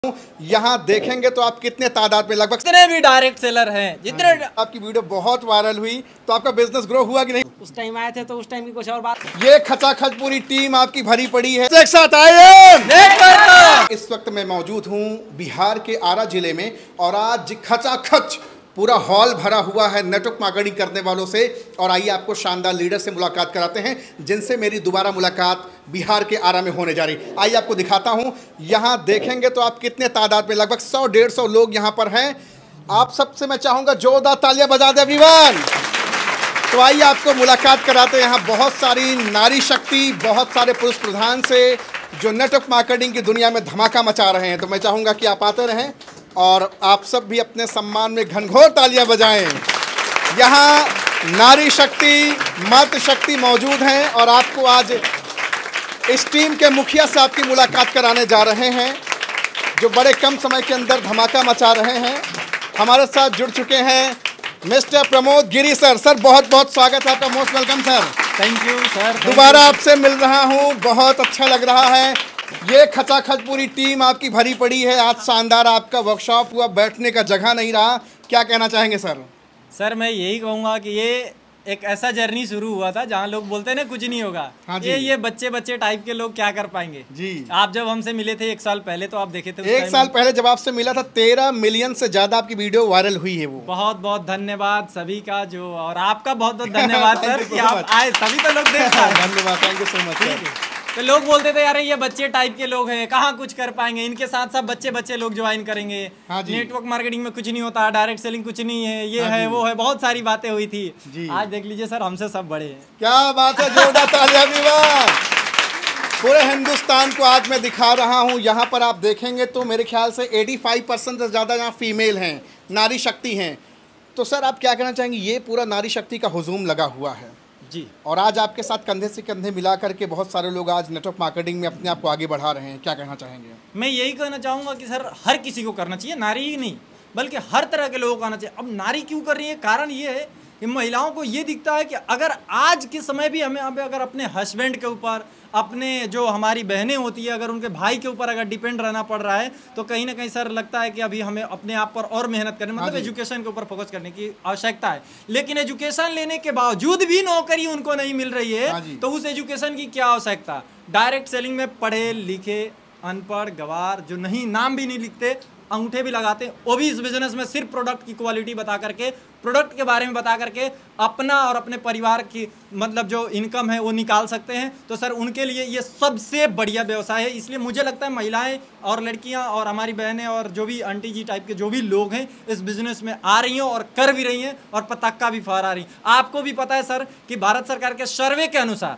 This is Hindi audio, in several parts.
यहाँ देखेंगे तो आप कितने तादाद में, लगभग जितने भी डायरेक्ट सेलर हैं, जितने आपकी वीडियो बहुत वायरल हुई तो आपका बिजनेस ग्रो हुआ कि नहीं? उस टाइम आए थे तो उस टाइम की कुछ और बात। ये खचाखच पूरी टीम आपकी भरी पड़ी है, एक साथ आइए। इस वक्त मैं मौजूद हूँ बिहार के आरा जिले में और आज खचाखच पूरा हॉल भरा हुआ है नेटवर्क मार्केटिंग करने वालों से। और आइए आपको शानदार लीडर से मुलाकात कराते हैं जिनसे मेरी दोबारा मुलाकात बिहार के आरा में होने जा रही। आइए आपको दिखाता हूं। यहाँ देखेंगे तो आप कितने तादाद में, लगभग 100-150 लोग यहाँ पर हैं। आप सबसे मैं चाहूँगा जोरदार तालियां बजा दे एवरीवन। तो आइए आपको मुलाकात कराते हैं। यहाँ बहुत सारी नारी शक्ति, बहुत सारे पुरुष प्रधान से जो नेटवर्क मार्केटिंग की दुनिया में धमाका मचा रहे हैं। तो मैं चाहूँगा कि आप आते रहें और आप सब भी अपने सम्मान में घनघोर तालियां बजाएं। यहाँ नारी शक्ति, मर्द शक्ति मौजूद हैं और आपको आज इस टीम के मुखिया से आपकी मुलाकात कराने जा रहे हैं जो बड़े कम समय के अंदर धमाका मचा रहे हैं। हमारे साथ जुड़ चुके हैं mister Pramod Giri sir. Sir बहुत बहुत स्वागत है आपका, most welcome sir. Thank you sir. दोबारा आपसे मिल रहा हूँ, बहुत अच्छा लग रहा है। ये खचाखच पूरी टीम आपकी भरी पड़ी है। आज शानदार आपका वर्कशॉप हुआ, बैठने का जगह नहीं रहा, क्या कहना चाहेंगे सर? सर मैं यही कहूँगा कि ये एक ऐसा जर्नी शुरू हुआ था जहाँ लोग बोलते हैं ना कुछ नहीं होगा। हाँ जी। ये बच्चे टाइप के लोग क्या कर पाएंगे जी। आप जब हमसे मिले थे 1 साल पहले तो आप देखे थे, एक साल पहले जब आपसे मिला था 13 मिलियन से ज्यादा आपकी वीडियो वायरल हुई है। वो बहुत बहुत धन्यवाद सभी का, जो और आपका बहुत बहुत धन्यवाद सर कि आप आए, तभी तो लोग देख रहे हैं। धन्यवाद, thank you so much sir. तो लोग बोलते थे यार ये बच्चे टाइप के लोग हैं, कहाँ कुछ कर पाएंगे, इनके साथ सब बच्चे लोग ज्वाइन करेंगे। हाँ जी। नेटवर्क मार्केटिंग में कुछ नहीं होता, डायरेक्ट सेलिंग कुछ नहीं है, ये हाँ है वो है, बहुत सारी बातें हुई थी जी। आज देख लीजिए सर, हमसे सब बड़े हैं। क्या बात है, जोरदार तालियां विवाह। पूरे हिंदुस्तान को आज मैं दिखा रहा हूँ। यहाँ पर आप देखेंगे तो मेरे ख्याल से 85% से ज़्यादा यहाँ फीमेल हैं, नारी शक्ति हैं। तो सर आप क्या कहना चाहेंगे? ये पूरा नारी शक्ति का हुजूम लगा हुआ है जी, और आज आपके साथ कंधे से कंधे मिला करके बहुत सारे लोग आज नेटवर्क मार्केटिंग में अपने आप को आगे बढ़ा रहे हैं, क्या कहना चाहेंगे? मैं यही कहना चाहूँगा कि सर हर किसी को करना चाहिए, नारी ही नहीं बल्कि हर तरह के लोगों को आना चाहिए। अब नारी क्यों कर रही है? कारण ये है कि महिलाओं को ये दिखता है कि अगर आज के समय भी हमें अगर अपने हस्बैंड के ऊपर, अपने जो हमारी बहनें होती है, अगर उनके भाई के ऊपर अगर डिपेंड रहना पड़ रहा है तो कहीं ना कहीं सर लगता है कि अभी हमें अपने आप पर और मेहनत करने, मतलब एजुकेशन के ऊपर फोकस करने की आवश्यकता है। लेकिन एजुकेशन लेने के बावजूद भी नौकरी उनको नहीं मिल रही है तो उस एजुकेशन की क्या आवश्यकता? डायरेक्ट सेलिंग में पढ़े लिखे अनपढ़ गवार जो नहीं, नाम भी नहीं लिखते, अंगूठे भी लगाते, वो भी इस बिजनेस में सिर्फ प्रोडक्ट की क्वालिटी बता करके, प्रोडक्ट के बारे में बता करके अपना और अपने परिवार की मतलब जो इनकम है वो निकाल सकते हैं। तो सर उनके लिए ये सबसे बढ़िया व्यवसाय है। इसलिए मुझे लगता है महिलाएं और लड़कियां और हमारी बहनें और जो भी आंटी जी टाइप के जो भी लोग हैं इस बिजनेस में आ रही हैं और कर भी रही हैं और पताका भी फहरा रही हैं। आपको भी पता है सर कि भारत सरकार के सर्वे के अनुसार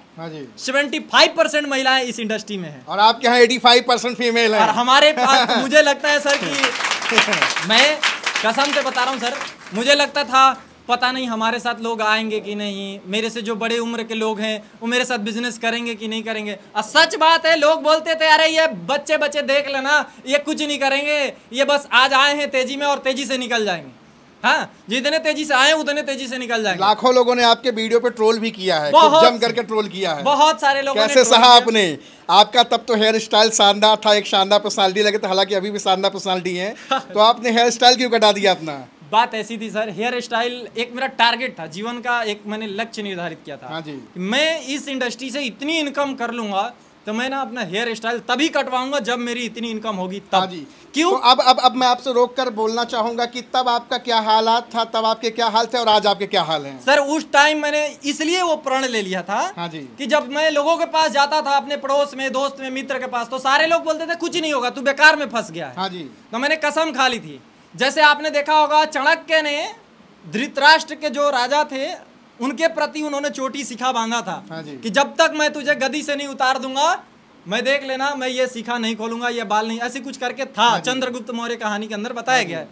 75% महिलाएं इस इंडस्ट्री में है और आपके यहाँ 85% फीमेल है। और हमारे पास तो मुझे लगता है सर कि मैं कसम से बता रहा हूँ सर, मुझे लगता था पता नहीं हमारे साथ लोग आएंगे कि नहीं, मेरे से जो बड़े उम्र के लोग हैं वो मेरे साथ बिजनेस करेंगे कि नहीं करेंगे। और सच बात है, लोग बोलते थे अरे ये बच्चे देख लेना, ये कुछ नहीं करेंगे, ये बस आज आए हैं तेजी में और तेजी से निकल जाएंगे। हाँ, जितने तेजी से आए उतने तेजी से निकल जाएंगे। लाखों लोगों ने आपके वीडियो पे ट्रोल भी किया है, जम करके ट्रोल किया है। बहुत सारे लोगों कैसे सहा आपने? आपका तब तो हेयर स्टाइल शानदार था, एक शानदार पर्सनालिटी लगे थे, हालांकि अभी भी शानदार पर्सनालिटी है। तो आपने हेयर स्टाइल क्यों कटा दिया अपना? बात ऐसी थी सर, हेयर स्टाइल एक मेरा टारगेट था, जीवन का एक मैंने लक्ष्य निर्धारित किया था। हाँ जी। मैं इस इंडस्ट्री से इतनी इनकम कर लूंगा तो मैं ना अपना हेयर स्टाइल तभी कटवाऊंगा जब मेरी इतनी इनकम होगी तब। हाँ जी। क्यों? तो अब मैं आपसे रोक कर बोलना चाहूंगा कि तब आपका क्या हालात था, तब आपके क्या हाल थे और आज आपके क्या हाल हैं? सर उस टाइम मैंने इसलिए वो प्रण ले लिया था। हाँ जी। कि जब मैं लोगों के पास जाता था, अपने पड़ोस में, दोस्त में, मित्र के पास, तो सारे लोग बोलते थे कुछ नहीं होगा, तू बेकार में फंस गया है। हाँ जी। तो मैंने कसम खा ली थी। जैसे आपने देखा होगा चाणक्य ने धृतराष्ट्र के जो राजा थे उनके प्रति उन्होंने चोटी सिखा बांधा था। हाँ जी। कि जब तक मैं तुझे गद्दी से नहीं उतार दूंगा, मैं देख लेना मैं ये सिखा नहीं खोलूंगा, ये बाल नहीं, ऐसे कुछ करके था। चंद्रगुप्त मौर्य कहानी के अंदर बताया गया है।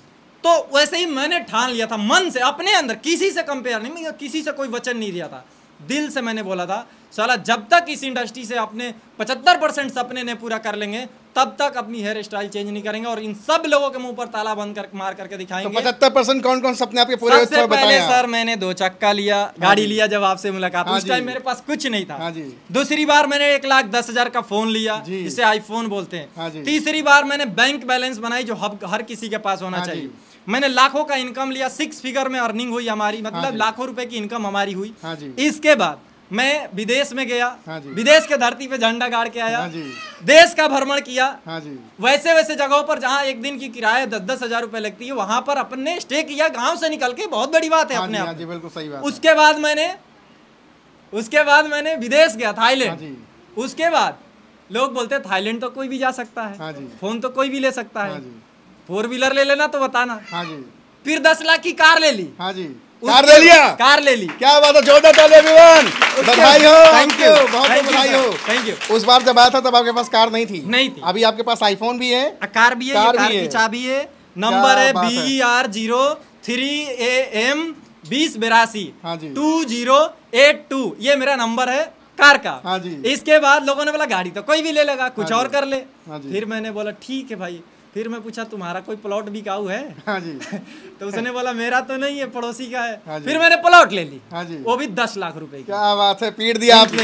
तो वैसे ही मैंने ठान लिया था मन से, अपने अंदर, किसी से कंपेयर नहीं, मैं किसी से कोई वचन नहीं दिया था। दिल से मैंने बोला था साला जब तक इस इंडस्ट्री से अपने 75% सपने ने पूरा कर लेंगे तब तक अपनी हेयर स्टाइल चेंज नहीं करेंगे और इन सब लोगों के मुंह पर ताला बंद कर मार करके दिखाएंगे। तो 75% कौन कौन सपने आपके पूरे? सबसे पहले सर मैंने 2 चक्का लिया, गाड़ी लिया जब आपसे मुलाकात, उस टाइम मेरे पास कुछ नहीं था। दूसरी बार मैंने 1,10,000 का फोन लिया जिसे आईफोन बोलते हैं। तीसरी बार मैंने बैंक बैलेंस बनाई जो हर किसी के पास होना चाहिए। मैंने लाखों का इनकम लिया, 6 फिगर में अर्निंग हुई हमारी, मतलब लाखों रुपए की इनकम हमारी हुई। इसके बाद मैं विदेश में गया, विदेश के धरती पे झंडा गाड़ के आया, देश का भ्रमण किया, वैसे वैसे जगहों पर जहाँ एक दिन की किराया 10-10 हजार रुपए लगती है वहां पर अपने स्टे किया, गांव से निकल के, बहुत बड़ी बात है अपने आप। बिल्कुल सही बात। उसके बाद मैंने विदेश गया, थाईलैंड। उसके बाद लोग बोलते हैं थाईलैंड तो कोई भी जा सकता है, फोन तो कोई भी ले सकता है, 4 व्हीलर ले लेना तो बताना। फिर 10 लाख की कार ले ली। कार ले लिया? कार ले ली। क्या बात है, जोरदार ताली एवरीवन, बधाई हो। थैंक यू, बहुत बधाई हो। Thank you. उस बार जब आया था तब आपके पास कार नहीं थी? नहीं थी। अभी आपके पास आईफोन भी है, कार भी है, कार की चाबी है, नंबर है BER03AM 2082 2082, ये मेरा नंबर है कार का। इसके बाद लोगों ने बोला गाड़ी तो कोई भी ले लेगा, कुछ और कर ले। फिर मैंने बोला ठीक है भाई। फिर मैं पूछा तुम्हारा कोई प्लॉट बिकाऊ है? तो उसने बोला मेरा तो नहीं है, पड़ोसी का है। फिर मैंने प्लॉट ले ली, वो भी 10 लाख रुपए की। क्या बात है, पीट दिया आपने।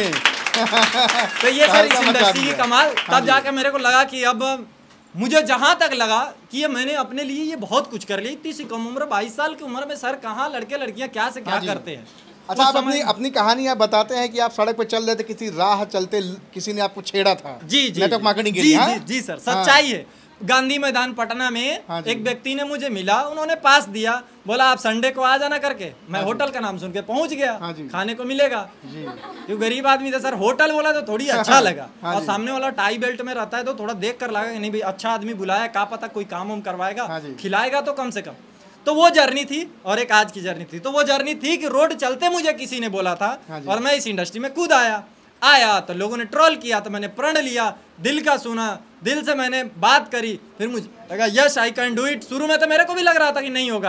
तो ये सर इस इंडस्ट्री की कमाल। तब जाके मेरे को लगा कि अब मुझे जहां तक लगा कि ये मैंने अपने लिए ये बहुत कुछ कर लिया। इतनी सी कम उम्र, 22 साल की उम्र में सर कहाँ लड़के लड़कियां क्या से क्या करते हैं। अच्छा, आप अपनी कहानी आप बताते हैं कि आप सड़क पे चल रहे थे, किसी राह चलते किसी ने आपको छेड़ा था। जी नेटवर्क मार्केटिंग के लिए। जी सर, सच्चाई है। गांधी मैदान पटना में एक व्यक्ति ने मुझे मिला, उन्होंने पास दिया, बोला आप संडे को आ जाना करके। मैं होटल का नाम सुन के पहुंच गया, खाने को मिलेगा, क्यों गरीब आदमी था सर। होटल बोला तो थोड़ी अच्छा लगा, और सामने वाला टाई बेल्ट में रहता है तो थोड़ा देख कर लगा कि नहीं भाई अच्छा आदमी बुलाया, क्या पता कोई काम वाम करवाएगा, खिलाएगा तो कम से कम। तो वो जर्नी थी और एक आज की जर्नी थी। तो वो जर्नी थी कि रोड चलते मुझे किसी ने बोला था और मैं इस इंडस्ट्री में कूद आया तो लोगों ने ट्रोल किया, तो मैंने प्रण लिया, दिल का सुना, दिल से मैंने बात करी, फिर मुझे लगा yes I can do it. शुरू में तो मेरे को भी लग रहा था कि नहीं होगा,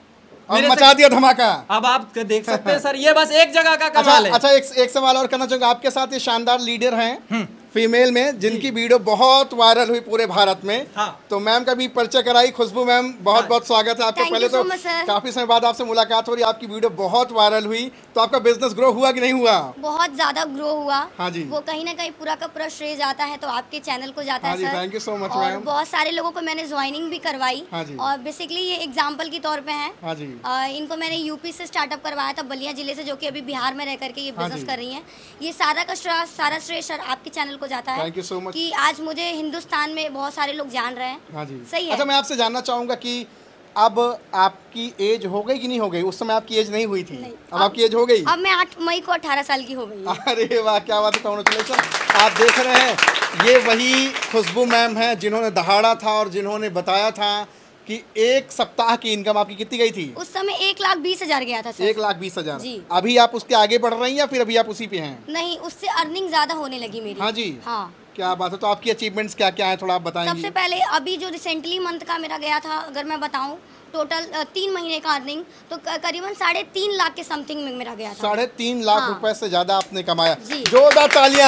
और मचा दिया धमाका। अब आप देख सकते हैं सर, ये बस एक जगह का कमाल है। अच्छा, एक सवाल और करना चाहूंगा। आपके साथ ये शानदार लीडर हैं फीमेल में, जिनकी वीडियो बहुत वायरल हुई पूरे भारत में। तो मैम का भी परिचय कराई। खुशबू मैम, बहुत बहुत स्वागत है आपका। पहले तो काफी समय बाद आपसे मुलाकात हो रही है, आपकी वीडियो बहुत वायरल हुई, तो आपका बिजनेस ग्रो हुआ कि नहीं हुआ? बहुत ज्यादा ग्रो हुआ। हाँ जी। वो कहीं ना कहीं पूरा का पूरा श्रेय जाता है तो आपके चैनल को जाता है sir. Thank you so much ma'am. बहुत सारे लोगों को मैंने ज्वाइनिंग भी करवाई, और बेसिकली ये एग्जाम्पल की तौर पे है। इनको मैंने यूपी से स्टार्टअप करवाया था, बलिया जिले से, जो कि अभी बिहार में रह करके ये बिजनेस कर रही है। ये सारा श्रेय सर आपके चैनल को जाता है। थैंक यू सो मच कि आज मुझे हिंदुस्तान में बहुत सारे लोग जान रहे हैं। सही है। अच्छा, मैं आपसे जानना चाहूंगा कि अब आपकी एज हो गई कि नहीं हो गई? उस समय आपकी एज नहीं हुई थी, अब आपकी एज हो गई। अब मैं 8 मई को 18 साल की हो गई। अरे वाह, क्या बात है, कांग्रेचुलेशन। आप देख रहे हैं, ये वही खुशबू मैम है जिन्होंने दहाड़ा था और जिन्होंने बताया था कि एक सप्ताह की इनकम आपकी कितनी गई थी? उस समय 1,20,000 गया था सर। 1,20,000। अभी आप उसके आगे बढ़ रही हैं या फिर अभी आप उसी पे हैं? नहीं, उससे अर्निंग ज्यादा होने लगी मेरी। हाँ जी। हाँ, क्या बात है। तो आपकी अचीवमेंट क्या क्या है, थोड़ा आप बताएंगे? सबसे पहले अभी जो रिसेंटली मंथ का मेरा गया था, अगर मैं बताऊं, टोटल 3 महीने का अर्निंग तो करीबन 3.5 लाख के समथिंग में मेरा गया था। 3.5 लाख रुपए से ज्यादा आपने कमाया। जोरदार तालियां।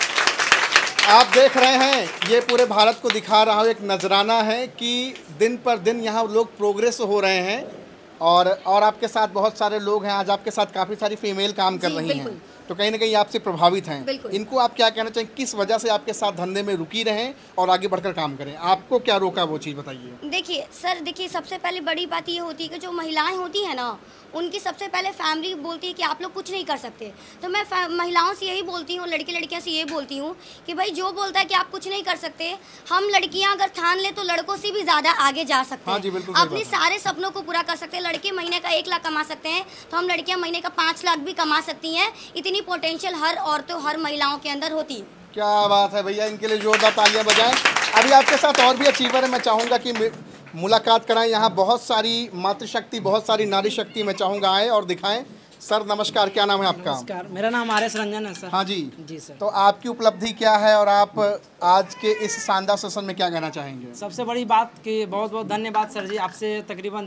आप देख रहे हैं, ये पूरे भारत को दिखा रहा हूँ, एक नजराना है कि दिन पर दिन यहाँ लोग प्रोग्रेस हो रहे हैं, और आपके साथ बहुत सारे लोग हैं। आज आपके साथ काफ़ी सारी फीमेल काम कर रही हैं, तो कहीं ना कहीं आपसे प्रभावित हैं। इनको आप क्या कहना चाहेंगे, किस वजह से आपके साथ धंधे में रुकी रहें और आगे बढ़कर काम करें? आपको क्या रोका, वो चीज़ बताइए। देखिए सर, सबसे पहले बड़ी बात ये होती है कि जो महिलाएं होती हैं ना, उनकी सबसे पहले फैमिली बोलती है कि आप लोग कुछ नहीं कर सकते। तो मैं महिलाओं से यही बोलती हूँ, लड़कियां से ये बोलती हूँ कि भाई जो बोलता है कि आप कुछ नहीं कर सकते, हम लड़कियां अगर ठान ले तो लड़कों से भी ज़्यादा आगे जा सकते हैं, अपने सारे सपनों को पूरा कर सकते हैं। लड़के महीने का 1 लाख कमा सकते हैं, तो हम लड़कियां महीने का 5 लाख भी कमा सकती हैं। इतनी पोटेंशियल हर औरतों, हर महिलाओं के अंदर होती है। क्या बात है भैया, इनके लिए जोरदार तालियां बजाएं। अभी आपके साथ और भी अचीवर है, मैं चाहूँगा कि मुलाकात कराएं। यहाँ बहुत सारी मातृशक्ति, बहुत सारी नारी शक्ति मैं चाहूँगा आए और दिखाएं। सर नमस्कार, क्या नाम है आपका? नमस्कार, मेरा नाम आर.एस. रंजन है सर। हाँ जी। जी सर। तो आपकी उपलब्धि क्या है और आप आज के इस शानदार सेशन में क्या कहना चाहेंगे? सबसे बड़ी बात कि बहुत बहुत धन्यवाद सर जी, आपसे तकरीबन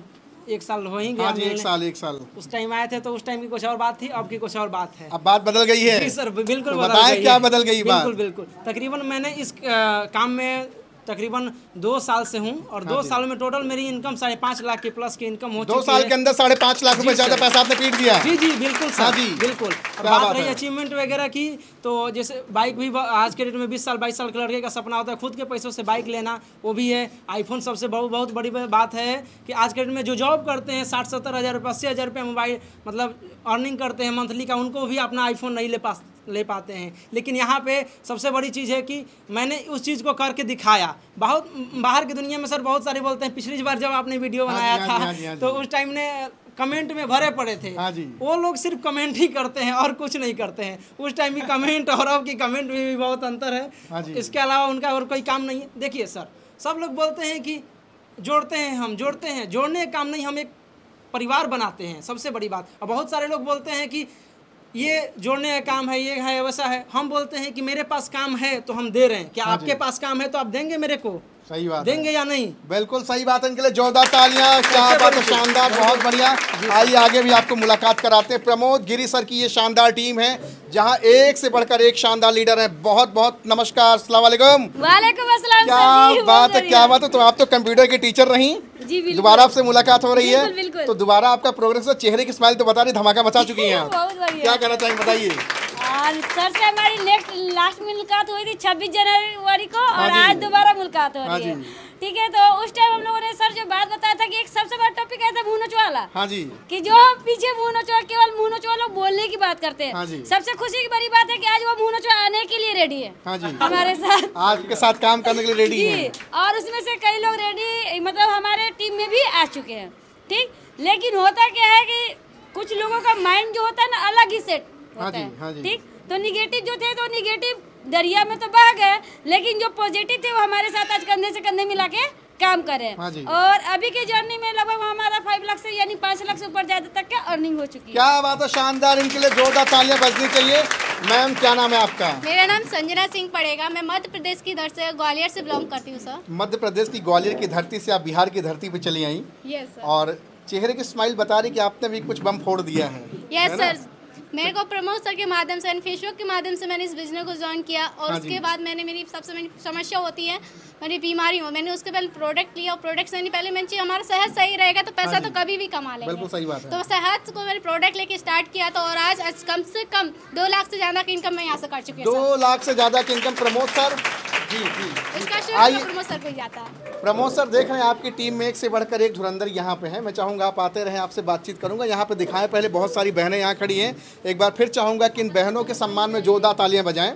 1 साल हो ही गया हाँ जी, मिलने। एक साल उस टाइम आए थे तो उस टाइम की कुछ और बात थी, अब की कुछ और बात है। अब बात बदल गई है। जी सर, बिल्कुल तो बदल बताएं गई क्या है। बदल गई बात? बिल्कुल बिल्कुल। तकरीबन मैंने इस काम में तकरीबन 2 साल से हूँ और 2 साल में टोटल मेरी इनकम 5.5 लाख के प्लस की इनकम हो चुकी 2 है। साल के अंदर 5.5 लाख रुपए ज्यादा पैसा आपने पीट दिया। जी जी बिल्कुल सर। हाँ जी, बिल्कुल। क्या बात बात रही है? अचीवमेंट वगैरह की, तो जैसे बाइक भी आज के डेट में 20 साल 22 साल के लड़के का सपना होता है खुद के पैसों से बाइक लेना, वो भी है। आईफोन सबसे बहुत बड़ी बात है कि आज के डेट में जो जॉब करते हैं 60-70 हज़ार रुपये 80 हज़ार रुपये मोबाइल मतलब अर्निंग करते हैं मंथली का, उनको भी अपना आईफोन नहीं ले पाते हैं। लेकिन यहाँ पे सबसे बड़ी चीज़ है कि मैंने उस चीज़ को करके दिखाया। बहुत बाहर की दुनिया में सर बहुत सारे बोलते हैं, पिछली बार जब आपने वीडियो बनाया था तो उस टाइम ने कमेंट में भरे पड़े थे। हाँ जी। वो लोग सिर्फ कमेंट ही करते हैं और कुछ नहीं करते हैं। उस टाइम की कमेंट और अब की कमेंट में भी बहुत अंतर हाँ है। जी। इसके अलावा उनका और कोई काम नहीं है। देखिए सर, सब लोग बोलते हैं कि जोड़ते हैं, हम जोड़ते हैं, जोड़ने का काम नहीं, हम एक परिवार बनाते हैं, सबसे बड़ी बात। और बहुत सारे लोग बोलते हैं कि ये जोड़ने का काम है, ये है, वैसा है। हम बोलते हैं कि मेरे पास काम है तो हम दे रहे हैं। क्या हाँ आपके पास काम है तो आप देंगे मेरे को? सही बात देंगे या नहीं? बिल्कुल सही बात है। इनके लिए जोरदार तालियां। क्या बात है, शानदार, बहुत बढ़िया। आइए आगे भी आपको मुलाकात कराते हैं। प्रमोद गिरी सर की ये शानदार टीम है जहां एक से बढ़कर एक शानदार लीडर है। बहुत बहुत नमस्कार, अस्सलाम वालेकुम। वालेकुम अस्सलाम क्या सर जी, बात है, क्या बात है। तो आप तो कंप्यूटर की टीचर रही, जी बिल्कुल। दोबारा आपसे मुलाकात हो रही बिल्कुल, है, बिल्कुल। तो दोबारा आपका प्रोग्रेस, चेहरे की स्माइल तो बता रही धमाका मचा चुकी हैं आप। बहुत बढ़िया। क्या कहना चाहेंगे, बताइए। और सर से हमारी लास्ट मुलाकात हुई थी 26 जनवरी को और हाँ जी। आज दोबारा मुलाकात हो हाँ रही है। जी। ठीक है, तो उस टाइम हम लोगों ने सर जो बात बताया था कि एक सबसे बड़ा टॉपिक है मुंह नोच वाला। हाँ जी। कि जो पीछे मुंह नोचवा, केवल मुंह नोचवा लोग बोलने की बात करते हैं। हाँ जी। सबसे खुशी की बड़ी बात है कि आज वो मुंह नोचवा आने के लिए रेडी है। हाँ जी। हमारे साथ आपके साथ काम करने के लिए रेडी जी। हैं। और उसमें से कई लोग रेडी मतलब हमारे टीम में भी आ चुके हैं। ठीक, लेकिन होता क्या है कि कुछ लोगों का माइंड जो होता है ना अलग ही सेट हाँ होता जी, है। हाँ जी। ठीक, तो निगेटिव जो थे तो निगेटिव दरिया में तो बह गए, लेकिन जो पॉजिटिव थे वो हमारे साथ आज कंधे से कंधे मिला के काम कर रहे हैं। हाँ जी। और अभी की जर्नी में लगभग हमारा 5 लाख से यानी 5 लाख से ऊपर ज्यादा तक का अर्निंग हो चुकी है। क्या बात है, शानदार। इनके लिए जोरदार तालियां बजनी चाहिए। मैम, क्या नाम है आपका? मेरा नाम संजना सिंह पड़ेगा। मैं मध्य प्रदेश की धरती से ग्वालियर से बिलोंग करती हूँ सर। मध्य प्रदेश की ग्वालियर की धरती से आप बिहार की धरती पे चली आई यस सर। और चेहरे की स्माइल बता रही कि आपने भी कुछ बम फोड़ दिया है। यस है ना? सर, मेरे को प्रमोद सर के माध्यम से फेसबुक के माध्यम से मैंने इस बिजनेस को ज्वाइन किया और हाँ उसके जी। बाद मेरी सबसे बड़ी समस्या होती है, मेरी बीमारी हो। मैंने उसके पहले प्रोडक्ट लिया और प्रोडक्ट से पहले मैंने चाहिए हमारा सेहत सही रहेगा तो पैसा हाँ तो जी। कभी भी कमा लेंगे। बिल्कुल सही बात है। तो सेहत को मैंने प्रोडक्ट लेके स्टार्ट किया तो और आज कम से कम 2 लाख से ज़्यादा की इनकम मैं यहाँ से कर चुकी हूँ 2 लाख से ज्यादा की इनकम प्रमोद सर। जी जी। इसका श्रेय आइए, प्रमोद सर को ही जाता है। प्रमोद सर, देख रहे हैं आपकी टीम में एक से बढ़कर एक धुरंधर यहाँ पे है। मैं चाहूँगा आप आते रहें, आपसे बातचीत करूँगा। यहाँ पे दिखाएं, पहले बहुत सारी बहनें यहाँ खड़ी हैं। एक बार फिर चाहूँगा कि इन बहनों के सम्मान में जोरदार तालियां बजाएं।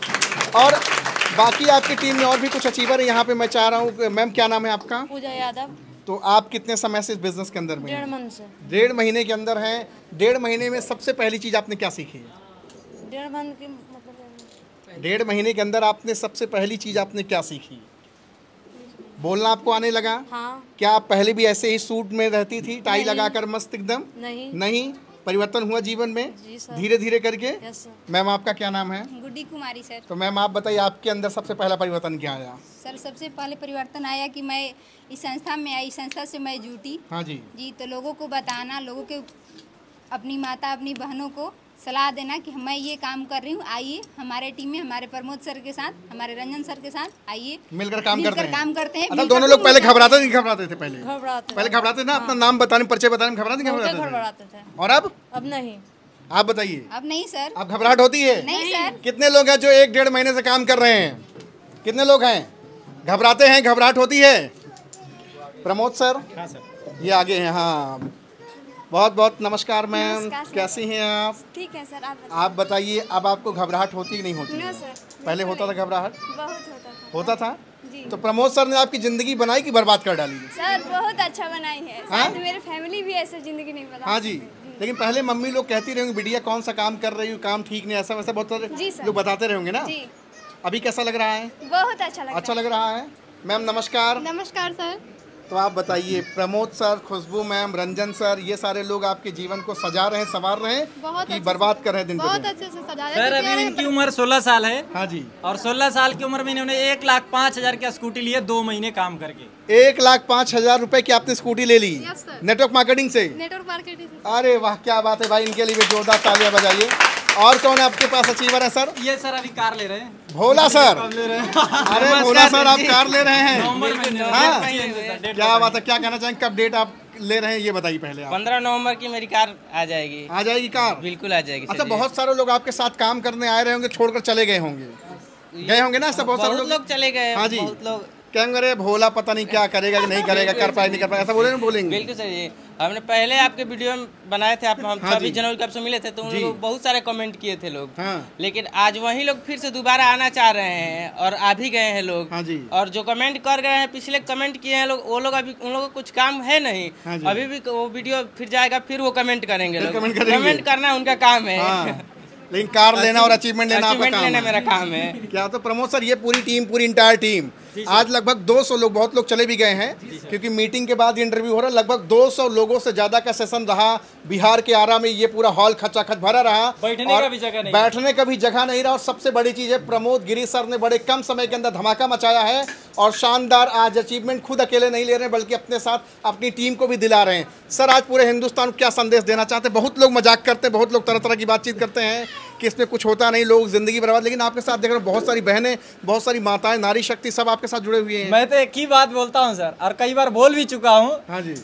और बाकी आपकी टीम में और भी कुछ अचीवर है यहाँ पे। मैं चाह रहा हूँ, मैम क्या नाम है आपका? पूजा यादव। तो आप कितने समय से इस बिजनेस के अंदर में हैं? 1.5 महीने से। 1.5 महीने के अंदर हैं। 1.5 महीने में सबसे पहली चीज़ आपने क्या सीखी? 1.5 महीने की मतलब 1.5 महीने के अंदर आपने सबसे पहली चीज़ आपने क्या सीखी? बोलना आपको आने लगा? हाँ। क्या आप पहले भी ऐसे ही सूट में रहती थी, टाई नहीं। लगाकर मस्त एकदम? नहीं। नहीं, परिवर्तन हुआ जीवन में जी सर। धीरे धीरे करके? Yes sir. मैम, आपका क्या नाम है? गुड्डी कुमारी सर। तो मैम आप बताइए, आपके अंदर सबसे पहला परिवर्तन क्या आया? सर सबसे पहले परिवर्तन आया कि मैं इस संस्था में आई, संस्था से मैं जुटी हाँ जी। जी। तो लोगों को बताना, लोगों के अपनी माता अपनी बहनों को सलाह देना कि मैं ये काम कर रही हूँ, आइए हमारे टीम में, हमारे प्रमोद सर के साथ, हमारे रंजन सर के साथ आइए मिलकर काम करते हैं। काम करते हैं। मतलब मिलकर दोनों लोग पहले काम घबराते नहीं घबराते थे? पहले घबराते पहले घबराते ना, अपना नाम बताने, परिचय बताने में घबराते नहीं घबराते घबराते थे। और अब नहीं। आप बताइए, अब नहीं सर। अब घबराहट होती है? नहीं सर। कितने लोग हैं जो 1-1.5 महीने से काम कर रहे हैं? कितने लोग हैं? घबराते हैं, घबराहट होती है? प्रमोद सर? हाँ सर। ये आगे हैं। हाँ, बहुत बहुत नमस्कार मैम, नमस्कार सर। कैसी हैं आप? ठीक है सर। आप बताइए, अब आपको घबराहट होती कि नहीं होती? No sir. पहले होता था घबराहट? बहुत होता था। होता था? जी। तो प्रमोद सर ने आपकी जिंदगी बनाई कि बर्बाद कर डाली? सर बहुत अच्छा बनाई है। हाँ? शायद मेरे फैमिली भी ऐसे जिंदगी नहीं बता हाँ जी। लेकिन पहले मम्मी लोग कहती रहेंगी, बिटिया कौन सा काम कर रही हो, काम ठीक नहीं, ऐसा वैसा बहुत जी सारे सर। लोग बताते रहेंगे ना? जी। अभी कैसा लग रहा है? बहुत अच्छा लगा। अच्छा लग रहा है। मैम नमस्कार। नमस्कार सर। तो आप बताइए, Pramod sir, Khushbu ma'am, Ranjan sir, ये सारे लोग आपके जीवन को सजा रहे हैं, संवार रहे हैं कि बर्बाद कर रहे हैं दिन पे दिन? बहुत अच्छे से सजा रहे सर अभी इनकी उम्र 16 साल है। हाँ जी। और 16 साल की उम्र में इन्होंने 1,05,000 की स्कूटी ली है 2 महीने काम करके। 1,05,000 रुपए की आपने स्कूटी ले ली Yes, sir. नेटवर्क मार्केटिंग से? Network marketing. अरे वाह, क्या बात है भाई, इनके लिए भी जोरदार तालियां बजाइए। और कौन है आपके पास अचीवर है सर? ये सर अभी कार ले रहे हैं। भोला सर। कब ले रहे हैं? अरे भोला सर, आप कार ले रहे हैं? नवंबर महीने में। हाँ। डेट क्या बात है, क्या कहना चाहेंगे, कब डेट आप ले रहे हैं ये बताइए पहले आप। 15 नवंबर की मेरी कार आ जाएगी। आ जाएगी कार? बिल्कुल आ जाएगी। अच्छा, बहुत सारे लोग आपके साथ काम करने आए रहे होंगे, छोड़कर चले गए होंगे ना ऐसा? बहुत सारे लोग चले गए। हाँ जी। बहुत लोग कहेंगे अरे भोला पता नहीं क्या करेगा कि नहीं करेगा, कर पाए नहीं कर पाए, ऐसा बोलेंगे? बिल्कुल सर जी, हमने पहले आपके वीडियो में बनाए थे, हम 26 जनवरी को आपसे मिले थे, तो उन लोगों बहुत सारे कमेंट किए थे लोग। हाँ। लेकिन आज वही लोग फिर से दोबारा आना चाह रहे हैं और आ भी गए हैं लोग। हाँ जी। और जो कमेंट कर गए हैं, पिछले कमेंट किए हैं लोग, वो लोग अभी उन लोगों को कुछ काम है नहीं। हाँ जी। अभी भी वो वीडियो फिर जाएगा, फिर वो कमेंट करेंगे लोग। कमेंट करेंगे। कमेंट करना उनका काम है। हाँ। लेकिन कार लेना और अचीवमेंट लेना आपका काम लेना है। मेरा काम है। क्या तो प्रमोद सर, ये पूरी टीम, पूरी इंटायर टीम आज लगभग 200 लोग, बहुत लोग चले भी गए हैं क्योंकि मीटिंग के बाद इंटरव्यू हो रहा है, लगभग 200 लोगों से ज्यादा का सेशन रहा बिहार के आरा में। ये पूरा हॉल खचाखच भरा रहा, बैठने का भी जगह नहीं, बैठने का भी जगह नहीं रहा। और सबसे बड़ी चीज है, प्रमोद गिरी सर ने बड़े कम समय के अंदर धमाका मचाया है और शानदार आज अचीवमेंट खुद अकेले नहीं ले रहे हैं, बल्कि अपने साथ अपनी टीम को भी दिला रहे हैं। सर, आज पूरे हिंदुस्तान को क्या संदेश देना चाहते हैं? बहुत लोग मजाक करते हैं, बहुत लोग तरह तरह की बातचीत करते हैं कि इसमें कुछ होता नहीं, लोग जिंदगी बर्बाद, लेकिन आपके साथ देख रहे हो बहुत सारी बहनें, बहुत सारी माताएं, नारी शक्ति सब आपके साथ जुड़े हुए हैं। मैं तो एक ही बात बोलता हूँ सर, और कई बार बोल भी चुका हूँ। हाँ जी।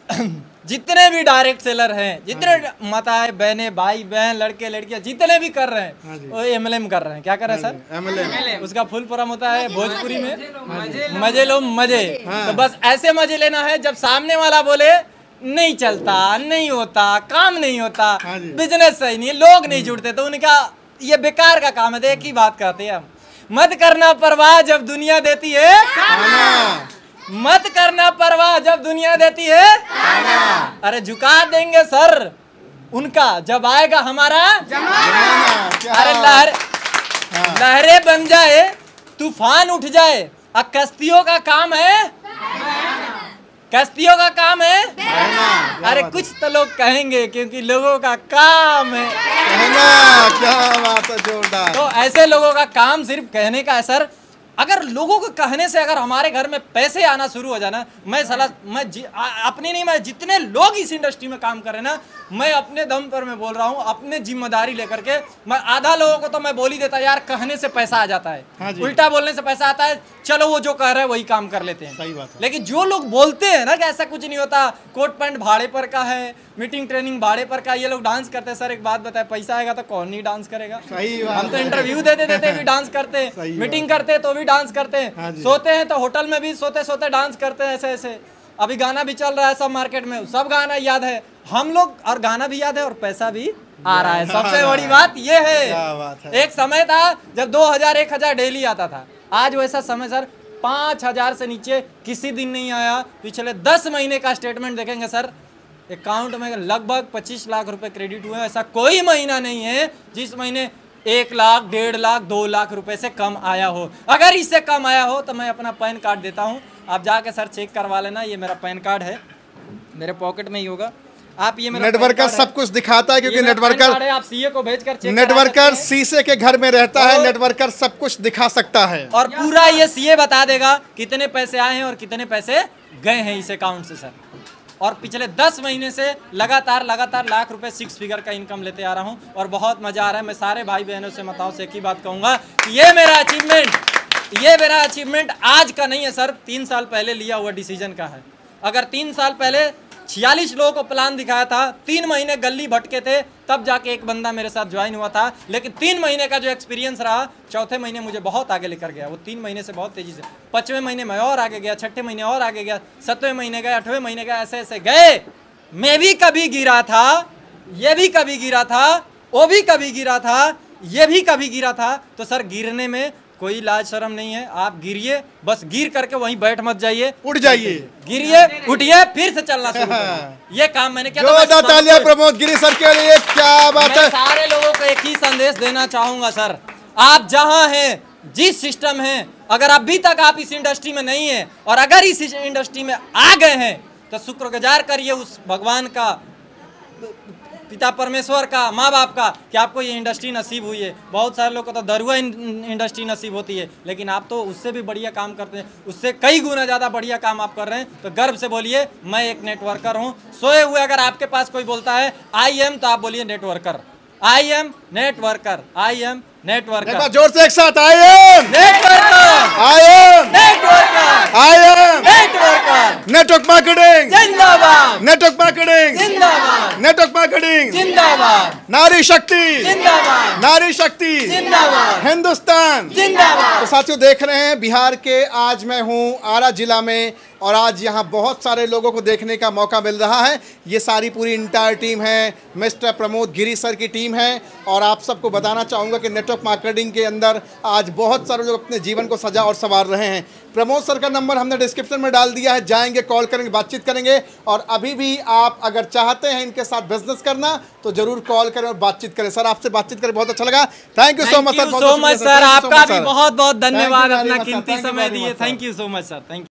जितने भी डायरेक्ट सेलर हैं, जितने माताएं, बहनें, भाई बहन, लड़के लड़कियां जितने भी कर रहे हैं, वो MLM कर रहे हैं। क्या कर रहे हैं सर? MLM। उसका फुल फॉर्म होता है भोजपुरी में मजे लो मजे। तो बस ऐसे मजे लेना है जब सामने वाला बोले नहीं चलता, नहीं होता, काम नहीं होता, बिजनेस सही नहीं है, लोग नहीं जुड़ते, तो उनका ये बेकार का काम है। तो एक ही बात कहते हैं हम, मत करना परवाह जब दुनिया देती है, मत करना परवाह जब दुनिया देती है। अरे झुका देंगे सर उनका जब आएगा हमारा जमाना। अरे लहरें बन जाए, तूफान उठ जाए, अब कश्तियों का काम है, कश्तियों का काम है। अरे कुछ तो लोग कहेंगे क्योंकि लोगों का काम है कहना। क्या बात है, जोरदार। तो ऐसे लोगों का काम सिर्फ कहने का है सर। अगर लोगों को कहने से अगर हमारे घर में पैसे आना शुरू हो जाना, मैं अपनी नहीं, मैं जितने लोग इस इंडस्ट्री में काम कर रहे हैं ना, मैं अपने दम पर मैं बोल रहा हूँ, अपने जिम्मेदारी लेकर के, मैं आधा लोगों को तो मैं बोल ही देता यार, कहने से पैसा आ जाता है। हाँ जी। उल्टा बोलने से पैसा आता है, चलो वो जो कह रहे हैं वही काम कर लेते हैं। सही बात है। लेकिन जो लोग बोलते हैं ना कि ऐसा कुछ नहीं होता, कोट पैंट भाड़े पर का है, मीटिंग ट्रेनिंग भाड़े पर का, ये लोग डांस करते हैं। सर एक बात बताए, पैसा आएगा तो कौन नहीं डांस करेगा? सही बात। हम तो इंटरव्यू देते देते भी डांस करते हैं, मीटिंग करते तो भी डांस करते हैं, हाँ जी। सोते हैं तो होटल में भी सोते सोते डांस करते हैं। ऐसे ऐसे अभी गाना भी चल रहा है सब मार्केट में, सब गाना याद है हम लोग, और गाना भी याद है और पैसा भी आ रहा है। सबसे बड़ी बात ये है, क्या बात है। एक समय था जब 2000 1000 डेली आता था, आज वैसा समय सर 5000 से नीचे किसी दिन नहीं आया। पिछले 10 महीने का स्टेटमेंट देखेंगे सर, अकाउंट में लगभग 25 लाख रुपए क्रेडिट हुए। ऐसा कोई महीना नहीं है जिस महीने 1 लाख, 1.5 लाख, 2 लाख रुपए से कम आया हो। अगर इससे कम आया हो तो मैं अपना पैन कार्ड देता हूं, आप जाके सर चेक करवा लेना। ये मेरा पैन कार्ड है, मेरे पॉकेट में ही होगा। आप ये मेरा नेटवर्कर सब कुछ दिखाता है क्योंकि नेटवर्कर, आप सीए को भेजकर चेक नेटवर्कर शीशे के घर में रहता है, नेटवर्कर सब कुछ दिखा सकता है और पूरा ये सीए बता देगा कितने पैसे आए हैं और कितने पैसे गए हैं इस अकाउंट से सर। और पिछले 10 महीने से लगातार लाख रुपए 6 फिगर का इनकम लेते आ रहा हूं और बहुत मजा आ रहा है। मैं सारे भाई बहनों से, माताओं से एक ही बात कहूंगा कि ये मेरा अचीवमेंट आज का नहीं है सर, 3 साल पहले लिया हुआ डिसीजन का है। अगर 3 साल पहले 46 लोगों को प्लान दिखाया था, 3 महीने गली भटके थे, तब जाके एक बंदा मेरे साथ ज्वाइन हुआ था। लेकिन 3 महीने का जो एक्सपीरियंस रहा, चौथे महीने मुझे बहुत आगे लेकर गया। वो 3 महीने से बहुत तेजी से, 5वें महीने में और आगे गया, 6ठे महीने और आगे गया, 7वें महीने गए, 8वें महीने गए, ऐसे ऐसे गए। मैं भी कभी गिरा था, ये भी कभी गिरा था, वो भी कभी गिरा था, ये भी कभी गिरा था। तो सर गिरने में कोई लाज शर्म नहीं है, आप गिरिए, बस गिर करके वहीं बैठ मत जाइए, उठ जाइए, गिरिए, उठिए, फिर से चलना शुरू करिए। ये काम मैंने किया। जोरदार तालियां प्रमोद गिरी सर के लिए, क्या बात है। मैं सारे लोगों को एक ही संदेश देना चाहूंगा सर, आप जहां हैं जिस सिस्टम है, अगर अभी तक आप इस इंडस्ट्री में नहीं है और अगर इस इंडस्ट्री में आ गए हैं तो शुक्रगुजार करिए उस भगवान का, पिता परमेश्वर का, माँ बाप का, कि आपको ये इंडस्ट्री नसीब हुई है। बहुत सारे लोग को तो दरुआ इंडस्ट्री नसीब होती है, लेकिन आप तो उससे भी बढ़िया काम करते हैं, उससे कई गुना ज़्यादा बढ़िया काम आप कर रहे हैं। तो गर्व से बोलिए मैं एक नेटवर्कर हूँ। सोए हुए अगर आपके पास कोई बोलता है आई एम, तो आप बोलिए networker, I am networker, I am networker. एक बार जोर से एक साथ, I am networker, I am networker, I am networker, network marketing जिंदाबाद, नेटवर्क मार्केटिंग जिंदाबाद, नेटवर्क मार्केटिंग जिंदाबाद, नारी शक्ति जिंदाबाद, नारी शक्ति जिंदाबाद, हिंदुस्तान जिंदाबाद। तो साथियों देख रहे हैं बिहार के, आज मैं हूं आरा जिला में और आज यहां बहुत सारे लोगों को देखने का मौका मिल रहा है। ये सारी पूरी इंटायर टीम है, मिस्टर प्रमोद गिरी सर की टीम है। और आप सबको बताना चाहूँगा कि नेटवर्क मार्केटिंग के अंदर आज बहुत सारे लोग अपने जीवन को सजा और संवार रहे हैं। प्रमोद सर का नंबर हमने डिस्क्रिप्शन में डाल दिया है, जाएंगे, कॉल करेंगे, बातचीत करेंगे। और अभी भी आप अगर चाहते हैं इनके साथ बिजनेस करना तो जरूर कॉल करें और बातचीत करें। सर आपसे बातचीत करें बहुत अच्छा लगा। Thank you so much sir. So much sir, आपका भी बहुत बहुत धन्यवाद अपना कीमती समय दिए। Thank you so much sir, thank you.